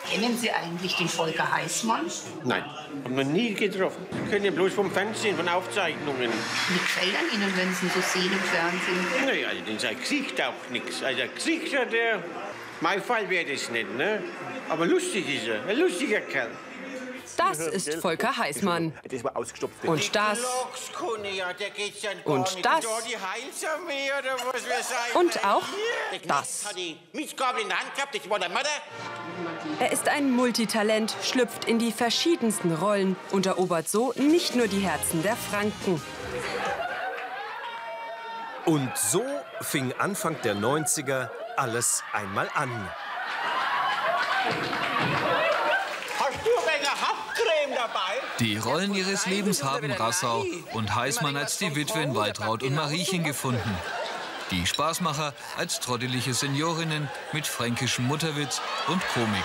Kennen Sie eigentlich den Volker Heißmann? Nein, haben wir nie getroffen. Wir kennen ja bloß vom Fernsehen, von Aufzeichnungen. Wie gefällt Ihnen, wenn Sie ihn so sehen im Fernsehen? Naja, also sein Gesicht auch nichts. Also ein Gesicht hat er... Mein Fall wäre das nicht, ne? Aber lustig ist er, ein lustiger Kerl. Das ist Volker Heißmann. Das war ausgestopft. Und das. Und das. Und auch das. Er ist ein Multitalent, schlüpft in die verschiedensten Rollen und erobert so nicht nur die Herzen der Franken. Und so fing Anfang der 90er alles einmal an. Die Rollen ihres Lebens haben Rassau und Heißmann als die Witwen Waltraud und Mariechen gefunden. Die Spaßmacher als trottelige Seniorinnen mit fränkischem Mutterwitz und Komik.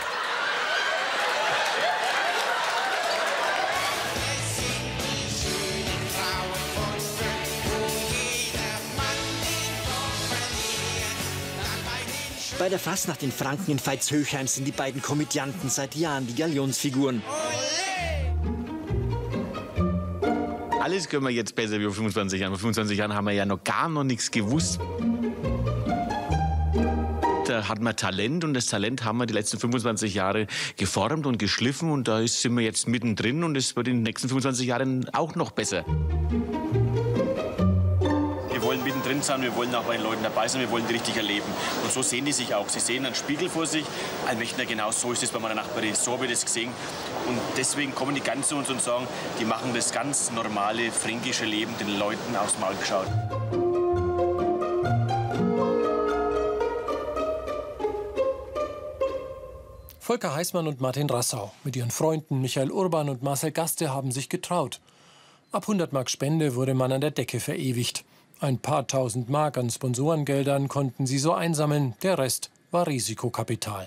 Bei der Fastnacht in Franken in Veitshöchheim sind die beiden Komödianten seit Jahren die Galionsfiguren. Alles können wir jetzt besser wie vor 25 Jahren. Vor 25 Jahren haben wir ja noch gar nichts gewusst. Da hat man Talent und das Talent haben wir die letzten 25 Jahre geformt und geschliffen und da sind wir jetzt mittendrin und es wird in den nächsten 25 Jahren auch noch besser. Wir wollen mittendrin sein, wir wollen auch bei den Leuten dabei sein, wir wollen die richtig erleben. Und so sehen die sich auch. Sie sehen einen Spiegel vor sich. Allmächtiger, genau so ist es bei meiner Nachbarin, so habe ich das gesehen. Und deswegen kommen die ganz zu uns und sagen, die machen das ganz normale fränkische Leben den Leuten aufs Maul geschaut. Volker Heißmann und Martin Rassau mit ihren Freunden Michael Urban und Marcel Gaste haben sich getraut. Ab 100 Mark Spende wurde man an der Decke verewigt. Ein paar tausend Mark an Sponsorengeldern konnten sie so einsammeln, der Rest war Risikokapital.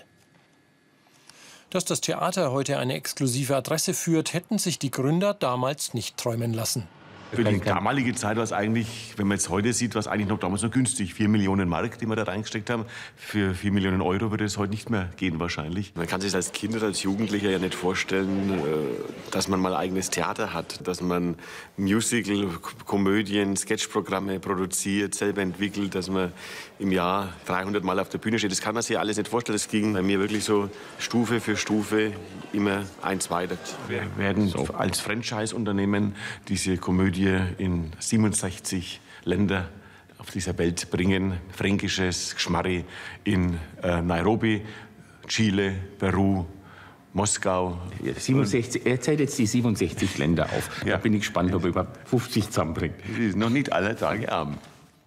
Dass das Theater heute eine exklusive Adresse führt, hätten sich die Gründer damals nicht träumen lassen. Für die damalige Zeit war es eigentlich, wenn man jetzt heute sieht, war es eigentlich noch damals noch günstig. 4 Millionen Mark, die wir da reingesteckt haben. Für 4 Millionen Euro würde es heute nicht mehr gehen wahrscheinlich. Man kann sich als Kind oder als Jugendlicher ja nicht vorstellen, dass man mal ein eigenes Theater hat. Dass man Musical, Komödien, Sketchprogramme produziert, selber entwickelt. Dass man im Jahr 300 Mal auf der Bühne steht. Das kann man sich alles nicht vorstellen. Das ging bei mir wirklich so Stufe für Stufe immer eins weiter. Wir werden als Franchise-Unternehmen diese Komödie in 67 Länder auf dieser Welt bringen. Fränkisches Geschmarri in Nairobi, Chile, Peru, Moskau. 67, er zählt jetzt die 67 Länder auf. Ja. Da bin ich gespannt, ob er überhaupt 50 zusammenbringt. Das ist noch nicht aller Tage arm.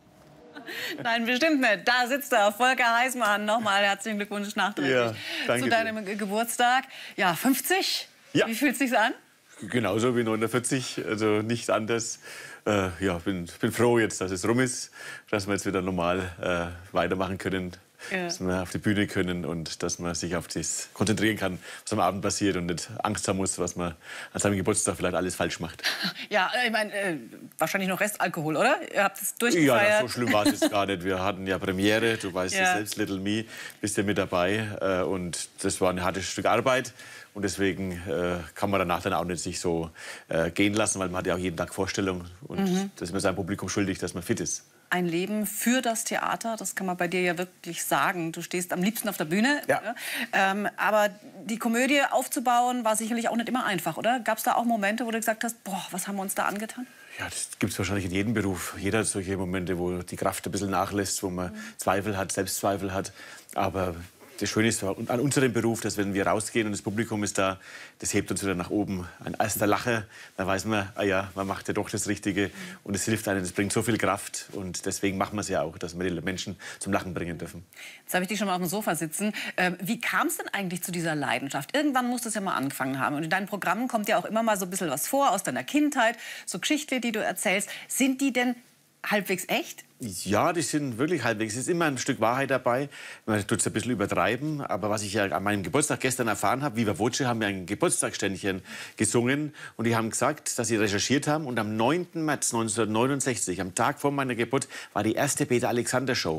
Nein, bestimmt nicht. Da sitzt er, Volker Heißmann. Nochmal herzlichen Glückwunsch nachträglich zu deinem Geburtstag. Ja, 50? Ja. Wie fühlt es sich an? Genauso wie 49, also nicht anders. Ja, bin froh jetzt, dass es rum ist, dass wir jetzt wieder normal weitermachen können, dass wir auf die Bühne können und dass man sich auf das konzentrieren kann, was am Abend passiert und nicht Angst haben muss, was man an seinem Geburtstag vielleicht alles falsch macht. Ja, ich meine, wahrscheinlich noch Restalkohol, oder? Ihr habt es durchgefeiert. Ja, so schlimm war es jetzt gar nicht. Wir hatten ja Premiere, du weißt ja selbst, Little Me, bist ja mit dabei und das war ein hartes Stück Arbeit. Und deswegen kann man danach dann auch nicht sich so gehen lassen, weil man hat ja auch jeden Tag Vorstellungen. Und das ist man seinem Publikum schuldig, dass man fit ist. Ein Leben für das Theater, das kann man bei dir ja wirklich sagen. Du stehst am liebsten auf der Bühne. Ja. Aber die Komödie aufzubauen war sicherlich auch nicht immer einfach, oder? Gab es da auch Momente, wo du gesagt hast, boah, was haben wir uns da angetan? Ja, das gibt es wahrscheinlich in jedem Beruf. Jeder hat solche Momente, wo die Kraft ein bisschen nachlässt, wo man Zweifel hat, Selbstzweifel hat. Aber das Schöne ist an unserem Beruf, dass wenn wir rausgehen und das Publikum ist da, das hebt uns wieder nach oben. Ein erster Lacher, da weiß man, ah ja, man macht ja doch das Richtige und es hilft einem, das bringt so viel Kraft und deswegen machen wir es ja auch, dass wir die Menschen zum Lachen bringen dürfen. Jetzt habe ich dich schon mal auf dem Sofa sitzen. Wie kam es denn eigentlich zu dieser Leidenschaft? Irgendwann musst du es ja mal angefangen haben und in deinen Programmen kommt ja auch immer mal so ein bisschen was vor aus deiner Kindheit, so Geschichten, die du erzählst. Sind die denn halbwegs echt? Ja, die sind wirklich halbwegs. Es ist immer ein Stück Wahrheit dabei. Man tut es ein bisschen übertreiben. Aber was ich ja an meinem Geburtstag gestern erfahren habe, Viva Voce haben ja ein Geburtstagsständchen gesungen. Und die haben gesagt, dass sie recherchiert haben. Und am 9. März 1969, am Tag vor meiner Geburt, war die erste Peter Alexander Show.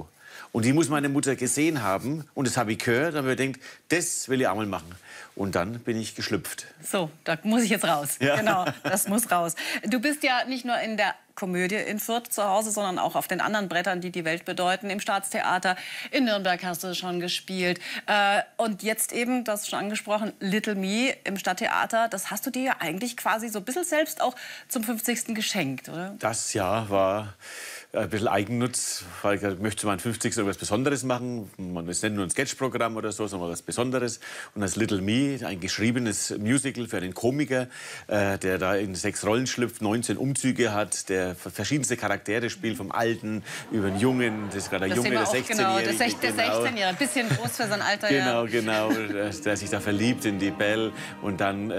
Und die muss meine Mutter gesehen haben und das habe ich gehört. Und habe ich gedacht, das will ich auch mal machen. Und dann bin ich geschlüpft. So, da muss ich jetzt raus. Ja. Genau, das muss raus. Du bist ja nicht nur in der Komödie in Fürth zu Hause, sondern auch auf den anderen Brettern, die die Welt bedeuten. Im Staatstheater, in Nürnberg hast du schon gespielt. Und jetzt eben, das schon angesprochen, Little Me im Stadttheater. Das hast du dir ja eigentlich quasi so ein bisschen selbst auch zum 50. geschenkt, oder? Das Jahr war ein bisschen Eigennutz, weil ich möchte zu meinem 50. etwas Besonderes machen. Man ist nicht nur ein Sketchprogramm oder so, sondern was Besonderes. Und das Little Me, ein geschriebenes Musical für einen Komiker, der da in 6 Rollen schlüpft, 19 Umzüge hat, der verschiedenste Charaktere spielt, vom Alten über den Jungen, das ist gerade der Junge, der 16-Jährige. Genau, der 16-Jährige, ein bisschen groß für sein Alter. Genau, genau, der sich da verliebt in die Belle und dann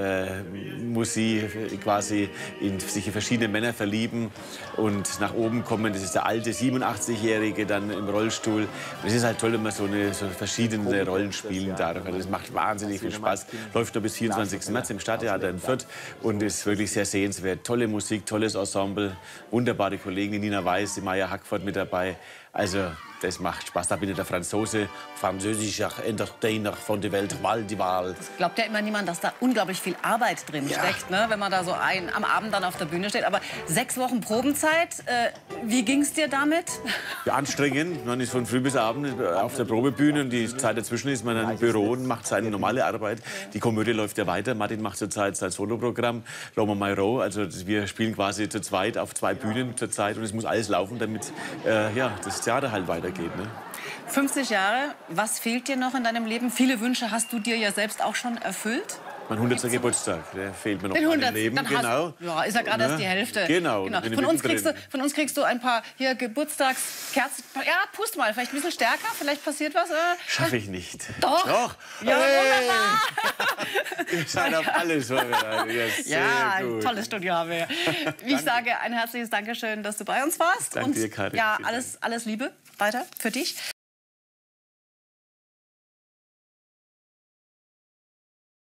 muss sie quasi sich in verschiedene Männer verlieben und nach oben kommen. Das ist der alte 87-Jährige dann im Rollstuhl. Und es ist halt toll, wenn man so verschiedene Rollen spielen darf. Also das macht wahnsinnig viel Spaß. Läuft noch bis 24. März im Stadttheater in Fürth und ist wirklich sehr sehenswert. Tolle Musik, tolles Ensemble, wunderbare Kollegen, die Nina Weiß, die Maya Hackford mit dabei. Also das macht Spaß. Da bin ich der Franzose, französischer Entertainer von der Welt, Wahl die Wahl. Das glaubt ja immer niemand, dass da unglaublich viel Arbeit drin steckt, ne? Wenn man da so am Abend dann auf der Bühne steht. Aber 6 Wochen Probenzeit, wie ging es dir damit? Ja, anstrengend. Man ist von früh bis abend auf der Probebühne und die Zeit dazwischen ist man im Büro und macht seine normale Arbeit. Die Komödie läuft ja weiter. Martin macht zurzeit sein Soloprogramm, Loma My Row. Also wir spielen quasi zu zweit auf 2 Bühnen zurzeit und es muss alles laufen, damit das Theater halt weitergeht. Ne? 50 Jahre, was fehlt dir noch in deinem Leben? Viele Wünsche hast du dir ja selbst auch schon erfüllt. Mein 100. Geburtstag, der fehlt mir noch in meinem Leben. Dann genau. Ja, ist ja gerade erst die Hälfte. Genau. Von uns kriegst du ein paar hier Geburtstagskerzen. Ja, pust mal, vielleicht ein bisschen stärker, vielleicht passiert was. Schaffe ich nicht. Doch. Ja, wunderbar. Ihr seid auf alles vorbereitet. Ja, ein tolles Studio haben wir. Wie ich sage, ein herzliches Dankeschön, dass du bei uns warst. Danke dir, Karin. Ja, alles Liebe weiter für dich.